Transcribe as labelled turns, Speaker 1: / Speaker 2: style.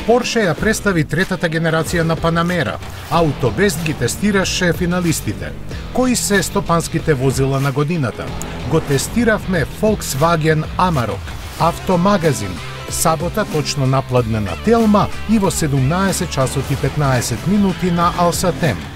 Speaker 1: Порше ја представи третата генерација на Панамера. Автобест ги тестираше финалистите. Кои се стопанските возила на годината? Го тестиравме Volkswagen Amarok, Автомагазин, сабота точно напладнена Телма и во 17 часот и 15 минути на Алсатем.